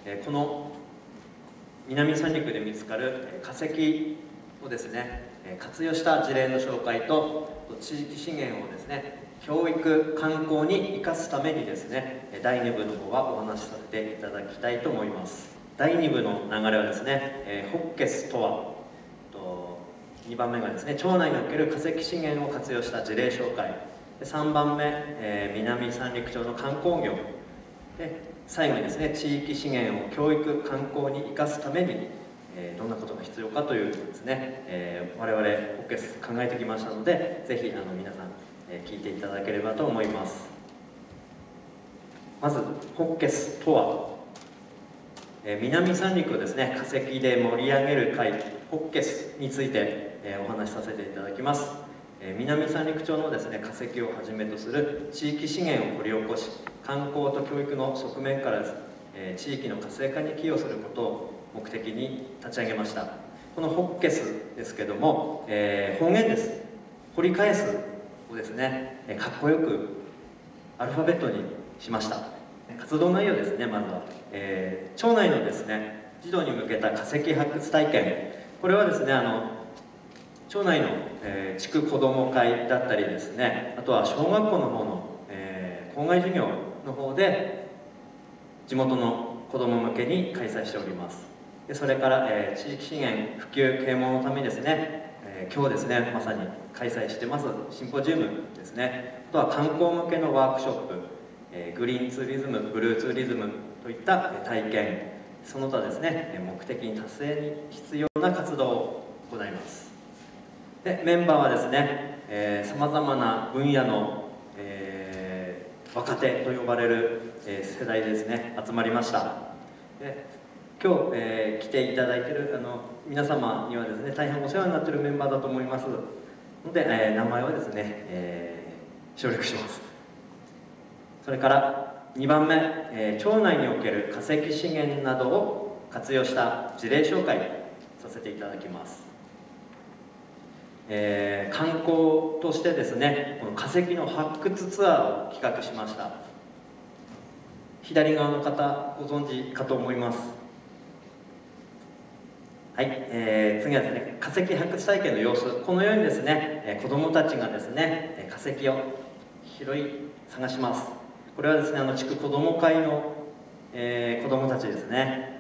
この南三陸で見つかる化石をですね活用した事例の紹介と地域資源をですね教育観光に生かすためにですね第2部の方はお話しさせていただきたいと思います。第2部の流れはですねホッケスとは2番目がですね町内における化石資源を活用した事例紹介、3番目南三陸町の観光業で、最後にですね地域資源を教育観光に生かすためにどんなことが必要かというのをですね我々ホッケス考えてきましたので、ぜひ皆さん聞いていただければと思います。まずホッケスとは、南三陸をですね化石で盛り上げる会ホッケスについてお話しさせていただきます。南三陸町のですね化石をはじめとする地域資源を掘り起こし、観光と教育の側面から地域の活性化に寄与することを目的に立ち上げました。このホッケスですけども、方言です。掘り返すをですねかっこよくアルファベットにしました。活動内容ですね。まずは、町内のですね児童に向けた化石発掘体験、これはですね町内の、地区子ども会だったりですね、あとは小学校の方の、校外授業の方で地元の子ども向けに開催しております。でそれから、地域資源普及啓蒙のためにですね、今日ですねまさに開催してますシンポジウムですね、あとは観光向けのワークショップ、グリーンツーリズム、ブルーツーリズムといった体験、その他ですね目的に達成に必要な活動を行います。でメンバーはですねさまざまな分野の、若手と呼ばれる、世代ですね集まりました。で今日、来ていただいている皆様にはですね大変お世話になっているメンバーだと思いますので、名前をですね、省略します。それから2番目、町内における化石資源などを活用した事例紹介させていただきます。観光としてですねこの化石の発掘ツアーを企画しました。左側の方ご存知かと思います。はい、次はですね化石発掘体験の様子、このようにですね子どもたちがですね化石を拾い探します。これはですね地区子ども会の、子どもたちですね。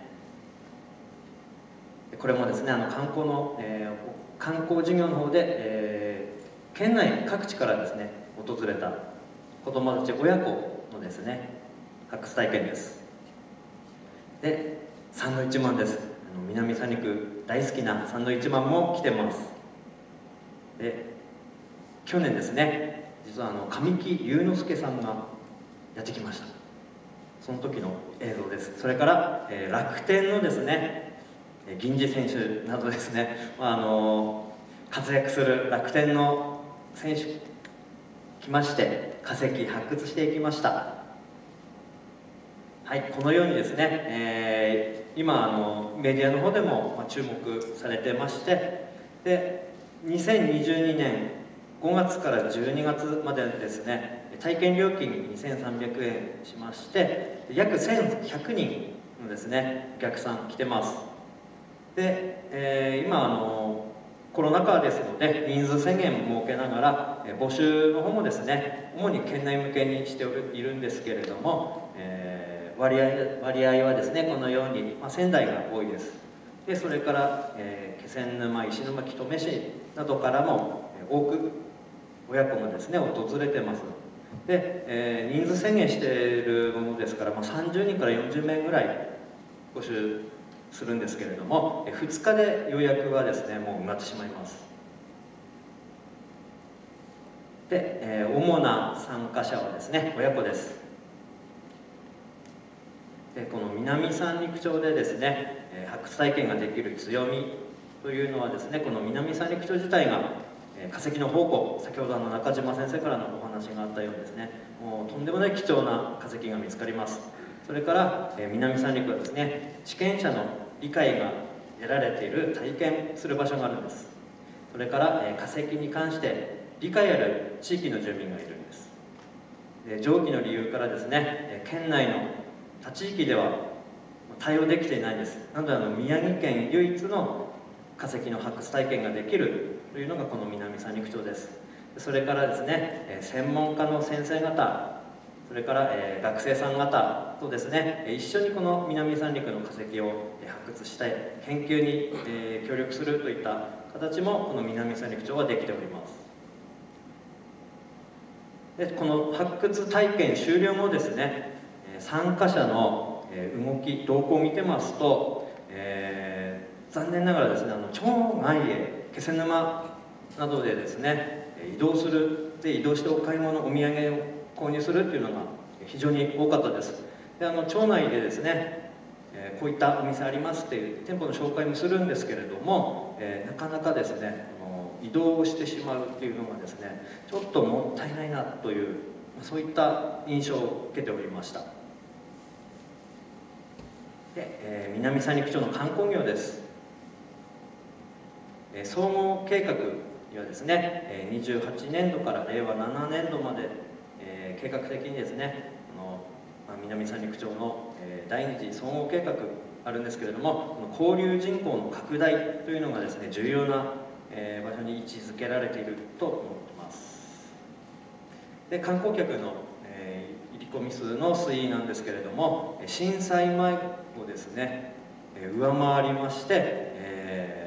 これもですね観光の、観光事業の方で、県内各地からですね訪れた子どもたち親子のですね発掘体験です。でサンドイッチマンです。南三陸大好きなサンドイッチマンも来てます。で去年ですね実は神木隆之介さんがやってきました。その時の映像です。それから、楽天のですね銀次選手などですね、活躍する楽天の選手来まして化石発掘していきました。はい、このようにですね、今メディアの方でも注目されてまして、で2022年5月から12月までですね体験料金2300円しまして約1100人のですねお客さん来てます。で、今コロナ禍ですので人数制限も設けながら募集の方もですね主に県内向けにしているんですけれども、割合はですねこのように、仙台が多いです。でそれから、気仙沼、石巻、登米市などからも多く親子もですね訪れてます。で、人数制限しているものですから、30人から40名ぐらい募集するんですけれども、2日で予約はですねもう埋まってしまいます。で、主な参加者はですね親子です。でこの南三陸町でですね発掘体験ができる強みというのはですねこの南三陸町自体が化石の宝庫、先ほど中島先生からのお話があったようにですねもうとんでもない貴重な化石が見つかります。それから南三陸はですね地権者の理解が得られている体験する場所があるんです。それから化石に関して理解ある地域の住民がいるんです。上記の理由からですね県内の他地域では対応できていないんです。なので宮城県唯一の化石の発掘体験ができるというのがこの南三陸町です。それからですね、専門家の先生方、それから、学生さん方とですね、一緒にこの南三陸の化石を発掘したい、研究に、協力するといった形もこの南三陸町はできております。でこの発掘体験終了後ですね、参加者の動き、動向を見てますと、残念ながらですね、町外へ気仙沼などでですね、移動してお買い物、お土産を購入するっていうのが非常に多かったです。で町内でですね、こういったお店ありますっていう店舗の紹介もするんですけれども、なかなかですね移動をしてしまうっていうのがですね、ちょっともったいないなという、そういった印象を受けておりました。で、南三陸町の観光業です。総合計画にはですね、28年度から令和7年度まで、計画的にですね、南三陸町の第二次総合計画あるんですけれども、交流人口の拡大というのがですね、重要な場所に位置づけられていると思っています。で観光客の入り込み数の推移なんですけれども、震災前をですね上回りまして、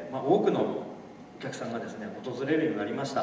多くのお客さんがですね訪れるようになりました。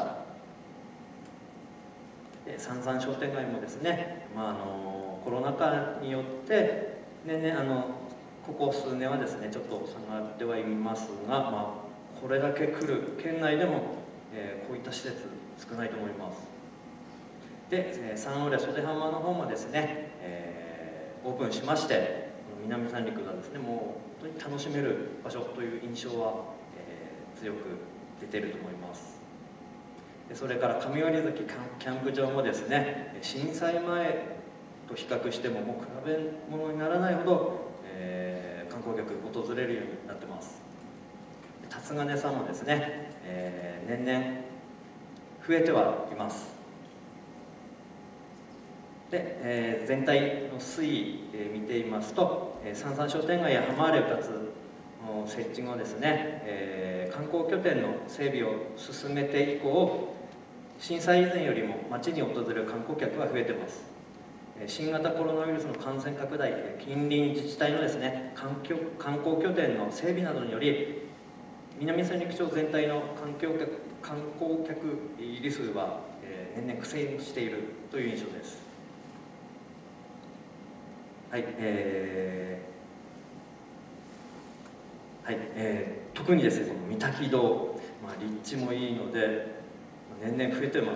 三山商店街もですね、コロナ禍によって年々ここ数年はですねちょっと下がってはいますが、これだけ来る県内でも、こういった施設少ないと思います。で三浦袖浜の方もですね、オープンしまして、南三陸がですねもう本当に楽しめる場所という印象は、強く出ていると思います。それから上割崎キャンプ場もですね、震災前と比較してももう比べ物にならないほど、観光客訪れるようになってます。辰金さんもですね、年々増えてはいます。で、全体の推移、見ていますと、三山商店街や浜原2つの設置後ですね、観光拠点の整備を進めて以降、震災以前よりも町に訪れる観光客が増えています。新型コロナウイルスの感染拡大、近隣自治体のですね観光拠点の整備などにより、南三陸町全体の観光客入り数は、年々苦戦しているという印象です。はい、特にですね、この御嶽堂、立地もいいので年々増えてます。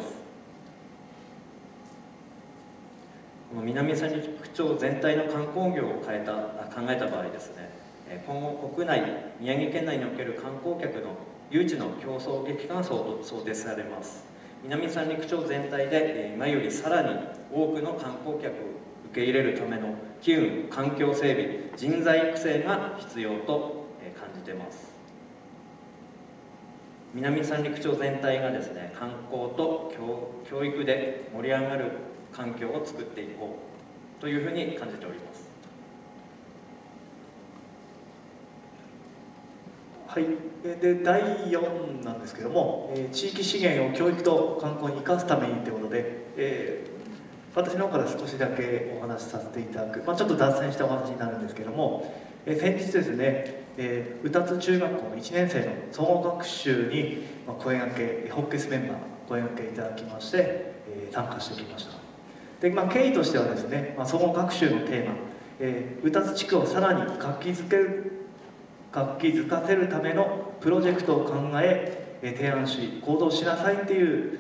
この南三陸町全体の観光業を考えた場合ですね、今後国内、宮城県内における観光客の誘致の競争激化が想定されます。南三陸町全体で今よりさらに多くの観光客を受け入れるための機運、環境整備、人材育成が必要と感じています。南三陸町全体がですね観光と教育で盛り上がる環境を作っていこうというふうに感じております。 はい、で第4なんですけども、地域資源を教育と観光に生かすためにということで、私の方から少しだけお話しさせていただく、ちょっと脱線したお話になるんですけども、先日ですね、宇多津中学校の1年生の総合学習に声掛け、ホッケスメンバー声掛けいただきまして、参加してきました。で、経緯としてはですね、総合学習のテーマ、宇多津地区をさらに活気づかせるためのプロジェクトを考え、提案し行動しなさいっていう、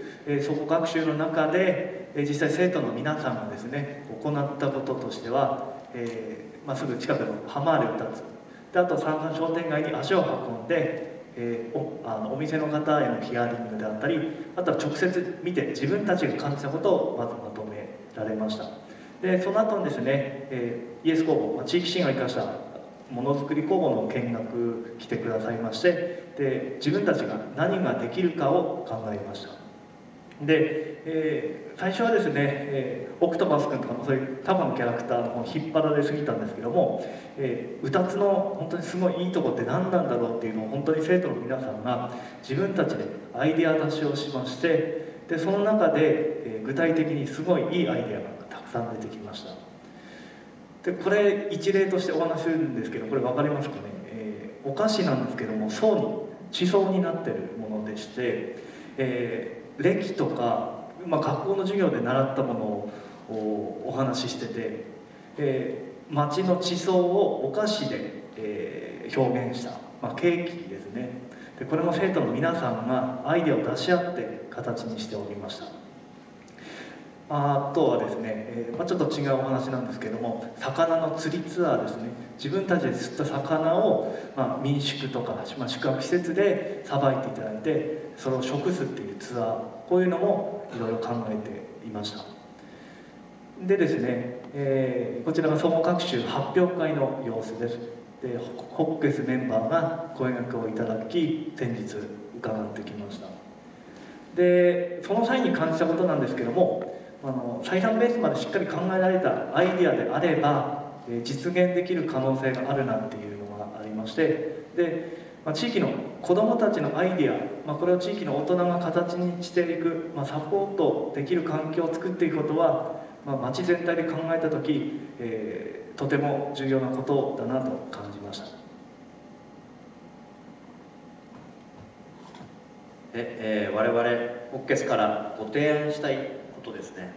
総合学習の中で、実際生徒の皆さんがですね行ったこととしては、すぐ近くの浜原宇多津で、あと三山商店街に足を運んで、お店の方へのヒアリングであったり、あとは直接見て自分たちが感じたことをまずまとめられました。でその後にですね、イエス工房、地域支援を生かしたものづくり工房の見学来てくださいまして、で自分たちが何ができるかを考えました。 で、最初はですね、オクトパス君とかもそういうタマのキャラクターの方に引っ張られすぎたんですけども、うたつの本当にすごいいいとこって何なんだろうっていうのを本当に生徒の皆さんが自分たちでアイデア出しをしまして、でその中で、具体的にすごいいいアイデアがたくさん出てきました。でこれ一例としてお話しするんですけど、これ分かりますかね、お菓子なんですけども地層になってるものでして、歴とか、学校の授業で習ったものをお話ししてて、町の地層をお菓子で、表現した、ケーキですね。でこれも生徒の皆さんがアイデアを出し合って形にしておりました。あとはですね、ちょっと違うお話なんですけども、魚の釣りツアーですね。自分たちで釣った魚を、民宿とか、宿泊施設でさばいていただいて、それを食すっていうツアー、こういうのもいろいろ考えていました。でですね、こちらが総合学習発表会の様子です。でホッケスメンバーが声掛けをいただき、先日伺ってきました。でその際に感じたことなんですけども、採算ベースまでしっかり考えられたアイデアであれば、実現できる可能性があるなっていうのがありまして、で、地域の子どもたちのアイデア、これを地域の大人が形にしていく、サポートできる環境を作っていくことは、町全体で考えた時、とても重要なことだなと感じました。 で、我々ホッケスからご提案したいことですね。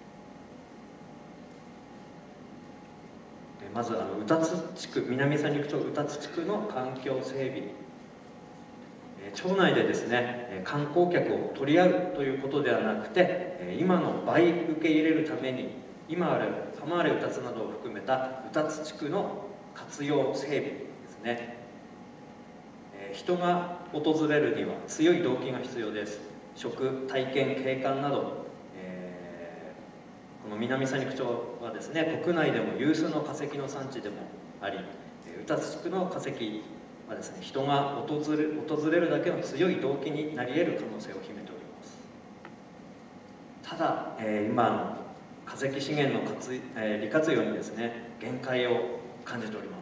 まず宇多津地区、南三陸町宇多津地区の環境整備、町内でですね観光客を取り合うということではなくて、今の倍受け入れるために今ある浜あれ宇多津などを含めた宇多津地区の活用整備ですね。人が訪れるには強い動機が必要です。食、体験、景観など、この南三陸町はですね、国内でも有数の化石の産地でもあり、宇多津地区の化石はですね、人が訪れるだけの強い動機になり得る可能性を秘めております。ただ、今の化石資源の利活用にですね、限界を感じております。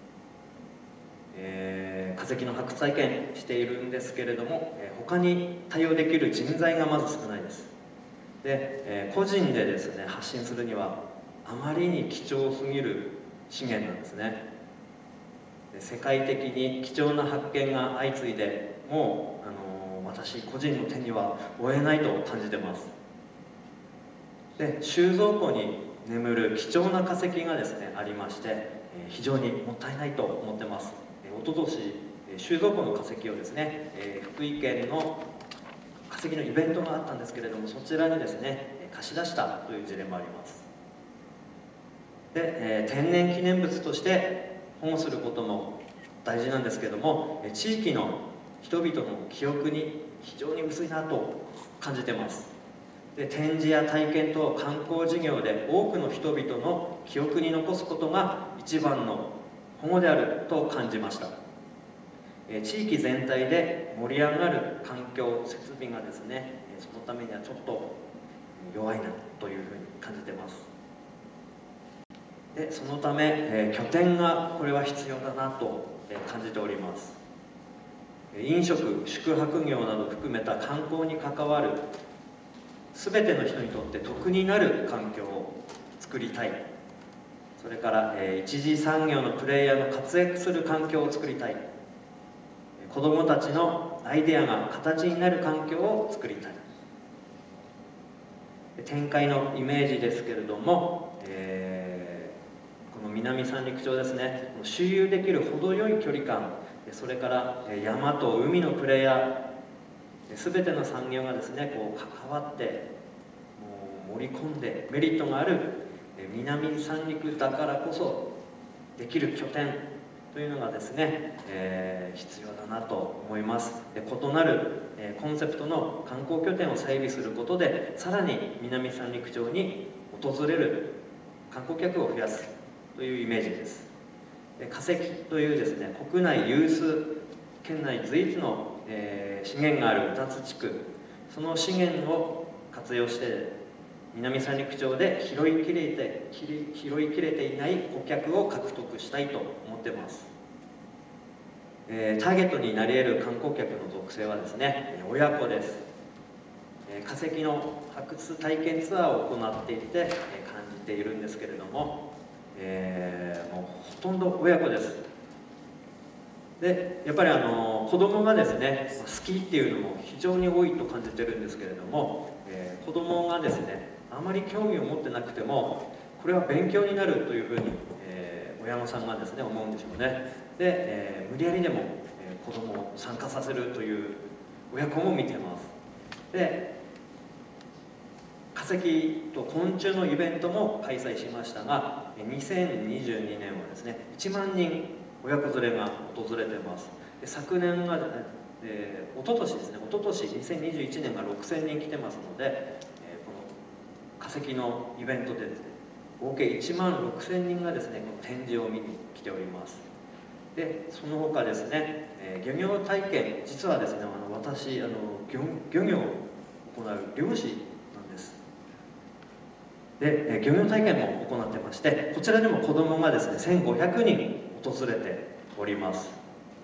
化石の発掘体験しているんですけれども、他に対応できる人材がまず少ないです。で、個人でですね発信するにはあまりに貴重すぎる資源なんですね。で世界的に貴重な発見が相次いで、もう私個人の手には負えないと感じてます。で収蔵庫に眠る貴重な化石がですねありまして、非常にもったいないと思ってます。おととし収蔵庫の化石をですね、福井県の化石のイベントがあったんですけれども、そちらにですね貸し出したという事例もあります。で、天然記念物として保護することも大事なんですけれども、地域の人々の記憶に非常に薄いなと感じてます。で展示や体験と観光事業で多くの人々の記憶に残すことが一番の保護であると感じました。地域全体で盛り上がる環境設備がですね、そのためにはちょっと弱いなというふうに感じてます。でそのため、拠点がこれは必要だなと感じております。飲食、宿泊業など含めた観光に関わる全ての人にとって得になる環境を作りたい。それから、一次産業のプレイヤーの活躍する環境を作りたい。子どもたちのアイデアが形になる環境を作りたい。展開のイメージですけれども、この南三陸町ですね、周遊できる程よい距離感、それから山と海のプレイヤー、全ての産業がですねこう関わってもう盛り込んでメリットがある南三陸だからこそできる拠点というのがですね、必要だなと思います。異なるコンセプトの観光拠点を整備することで、さらに南三陸町に訪れる観光客を増やすというイメージです。化石というですね国内有数、県内随一の資源がある宇多津地区、 その資源を活用して南三陸町で拾いきれていない顧客を獲得したいと思ってます。ターゲットになり得る観光客の属性はですね、親子です。化石の発掘体験ツアーを行っていて感じているんですけれども、もうほとんど親子です。でやっぱり子供がですね好きっていうのも非常に多いと感じてるんですけれども、子供がですねあまり興味を持ってなくてもこれは勉強になるというふうに、親御さんがですね思うんでしょうね。で、無理やりでも、子供を参加させるという親子も見てます。で化石と昆虫のイベントも開催しましたが、2022年はですね1万人親子連れが訪れています。で昨年が、一昨年ですね、一昨年2021年が6000人来てますので、この化石のイベントでですね合計1万6000人がですねこの展示を見に来ております。でその他ですね、漁業体験、実はですね私漁業を行う漁師なんです。で漁業体験も行ってまして、こちらでも子どもがですね1500人訪れております。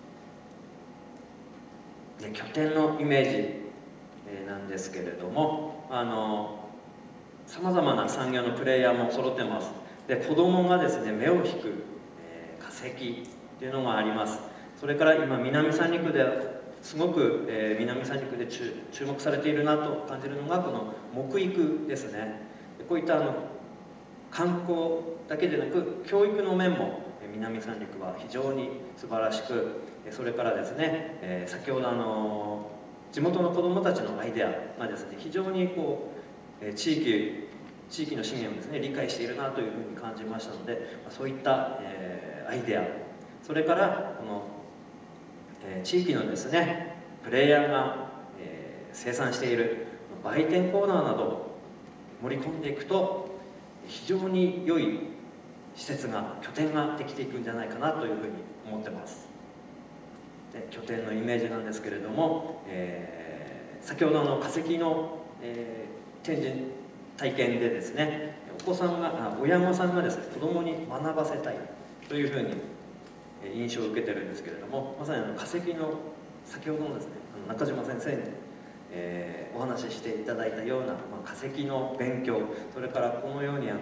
で拠点のイメージ、なんですけれども、さまざまな産業のプレイヤーも揃ってます。で子どもがですね目を引く、化石っていうのがあります。それから今南三陸ですごく、南三陸で注目されているなと感じるのがこの木育ですね。こういった観光だけでなく教育の面も南三陸は非常に素晴らしく、それからですね、先ほど地元の子どもたちのアイデアがですね非常にこう地域の資源をですね理解しているなというふうに感じましたので、そういった、アイデア、それからこの、地域のですねプレイヤーが、生産している売店コーナーなどを盛り込んでいくと非常に良い施設が拠点ができていくんじゃないかなというふうに思ってます。で拠点のイメージなんですけれども、先ほどの化石の、展示体験でですね親御さんがですね子どもに学ばせたいというふうに印象を受けてるんですけれども、まさに化石の先ほどのですね中島先生に、お話ししていただいたような、化石の勉強、それからこのように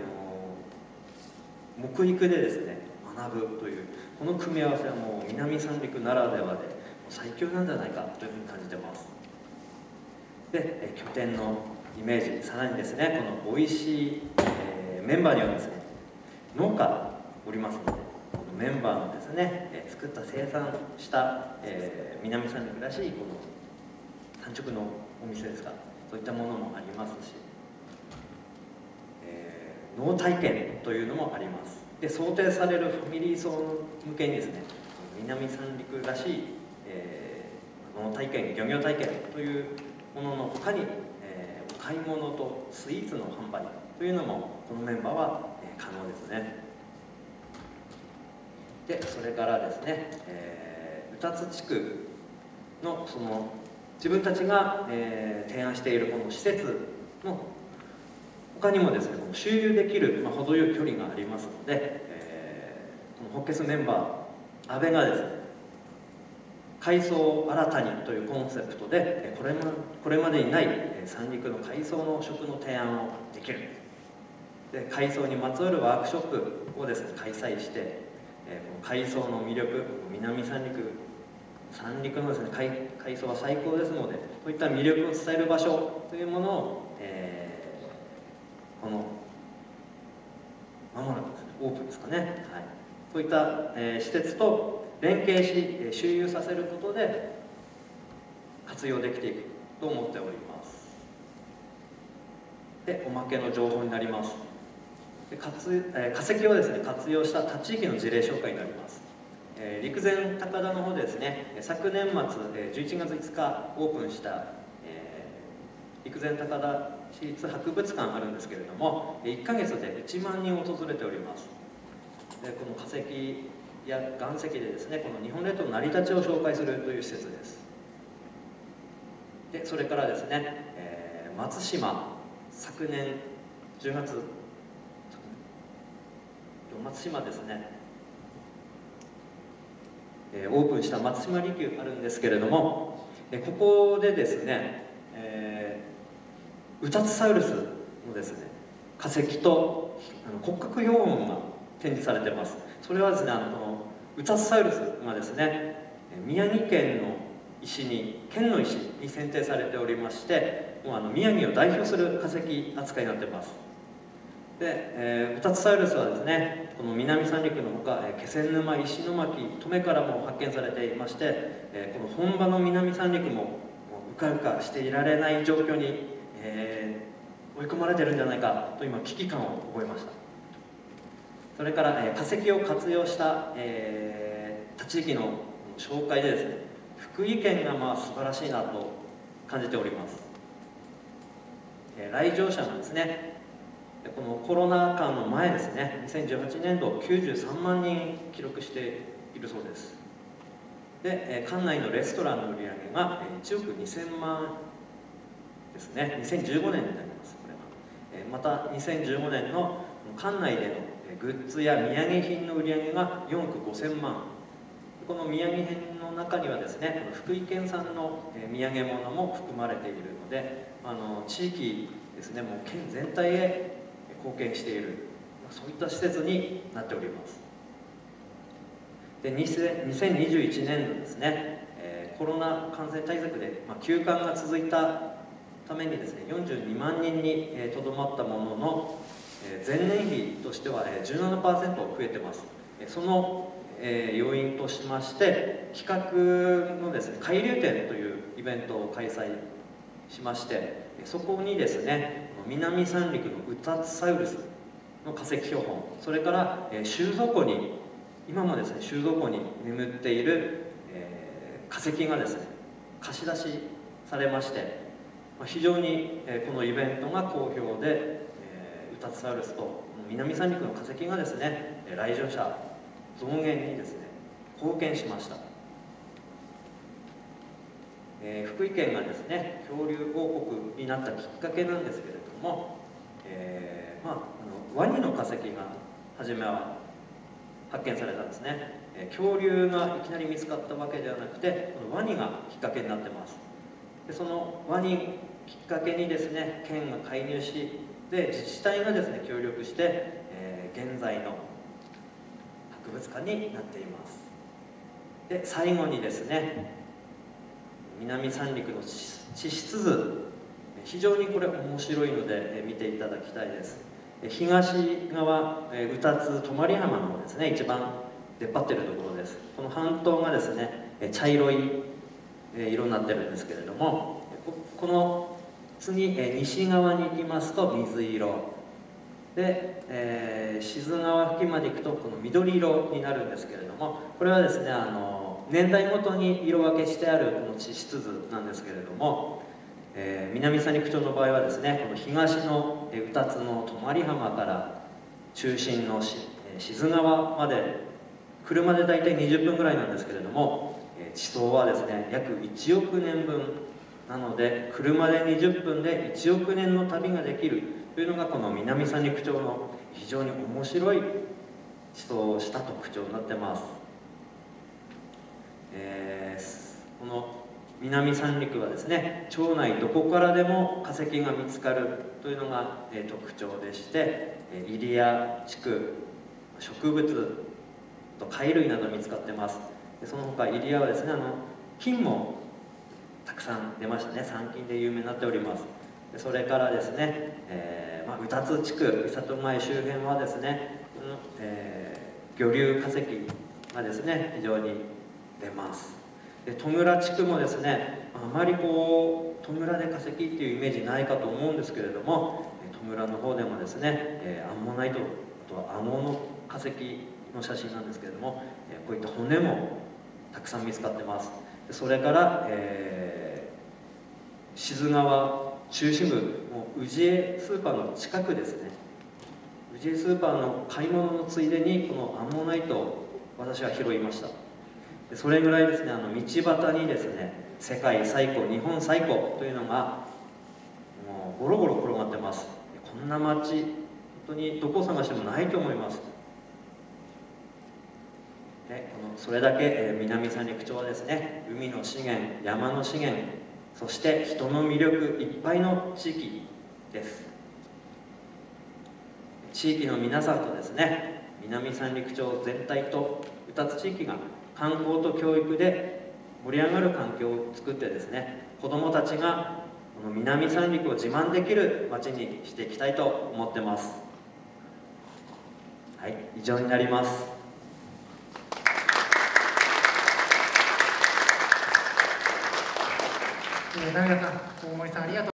木育でですね学ぶというこの組み合わせはもう南三陸ならではで最強なんじゃないかというふうに感じてます。で拠点のイメージ、さらにですねこの美味しい、メンバーにはですね農家おりますので、このメンバーのですね作った生産した、南三陸らしいこの産直のお店ですか、そういったものもありますし、農体験というのもあります。で想定されるファミリー層向けにですね南三陸らしい、農体験、漁業体験というものの他に、お買い物とスイーツの販売というのもこのメンバーは、可能ですね。でそれからですね、宇多津地区のその自分たちが、提案しているこの施設の他にもですね周遊できる、程よい距離がありますので、このホッケスメンバー阿部がですね海藻新たにというコンセプトでこれまでにない三陸の海藻の食の提案をできる。で海藻にまつわるワークショップをですね開催して、この海藻の魅力、南三陸のですね海藻は最高ですので、こういった魅力を伝える場所というものを、このまもなくですねオープンですかね、はい、そういった、施設と連携し周遊させることで活用できていくと思っております。でおまけの情報になります。で化石をですね活用した他地域の事例紹介になります。陸前高田の方でですね昨年末、11月5日オープンした、陸前高田市立博物館あるんですけれども、1ヶ月で1万人訪れております。でこの化石や岩石でですねこの日本列島の成り立ちを紹介するという施設です。 でそれからですね、松島、昨年10月、松島ですね、オープンした松島離宮あるんですけれども、ここでですね、ウタツサウルスのですね化石と骨格標本が展示されています。それはですね、このウタツサウルスがですね、宮城県の石に、県の石に選定されておりまして、もう宮城を代表する化石扱いになっています。で、ウタツサウルスはですね、この南三陸のほか、気仙沼、石巻、登米からも発見されていまして、この本場の南三陸もうかうかしていられない状況に、追い込まれてるんじゃないかと今危機感を覚えました。それから、化石を活用した、他地域の紹介でですね、福井県が素晴らしいなと感じております。来場者がですね、このコロナ禍の前ですね、2018年度93万人記録しているそうです。で、館内のレストランの売り上げが1億2000万ですね、2015年になります、これは。また2015年の館内でのグッズや土産品の売り上げが4億5000万。この土産品の中にはですね、この福井県産の土産物も含まれているので、地域ですね、もう県全体へ貢献している、そういった施設になっております。で、2021年度ですね、コロナ感染対策で休館が続いたためにですね、42万人にとどまったものの、前年比としては 17% 増えてます。その要因としまして、企画のですね、海流展というイベントを開催しまして、そこにですね、南三陸のウタツサウルスの化石標本、それから収蔵庫に、今もですね、収蔵庫に眠っている化石がですね、貸し出しされまして、非常にこのイベントが好評で、ウタツサウルスと南三陸の化石がですね、来場者増減にですね、貢献しました。福井県がですね、恐竜王国になったきっかけなんですけれども、ワニの化石が初めは発見されたんですね。恐竜がいきなり見つかったわけではなくて、このワニがきっかけになってます。でそのワニきっかけにですね、県が介入し、で自治体がですね協力して、現在の博物館になっています。で最後にですね、南三陸の地質図、非常にこれ面白いので見ていただきたいです。東側、宇多津泊浜の方ですね、一番出っ張ってるところです。この半島がですね茶色い色になってるんですけれども、この次西側に行きますと水色で、志津川付近まで行くとこの緑色になるんですけれども、これはですね年代ごとに色分けしてあるこの地質図なんですけれども、南三陸町の場合はですね、この東の宇多津の泊浜から中心の志津川まで車で大体20分ぐらいなんですけれども、地層はですね約1億年分なので、車で20分で1億年の旅ができるというのがこの南三陸町の非常に面白い地層をした特徴になってます。この南三陸はですね、町内どこからでも化石が見つかるというのが特徴でして、入谷地区、植物と貝類など見つかってます。でその他入谷はですね金もたくさん出ましたね。三金で有名になっております。でそれからですね、宇多津地区、三郷前周辺はですね、魚竜化石がですね非常に出ます。で戸倉地区もですね、あまりこう戸倉で化石っていうイメージないかと思うんですけれども、戸倉の方でもですね、アンモナイト、あとはアモの化石の写真なんですけれども、こういった骨もたくさん見つかってます。それから、志津川中心部、もう氏家スーパーの近くですね、氏家スーパーの買い物のついでにこのアンモナイトを私は拾いました。 それぐらいですね、道端にですね、世界最古、日本最古というのがもうゴロゴロ転がってます。こんな町、本当にどこを探してもないと思います。それだけ南三陸町はですね、海の資源、山の資源、そして人の魅力いっぱいの地域です。地域の皆さんとですね、南三陸町全体と2つ地域が観光と教育で盛り上がる環境を作ってですね、子どもたちがこの南三陸を自慢できる町にしていきたいと思ってます。はい、以上になります。 成田さん、大森さん、ありがとう。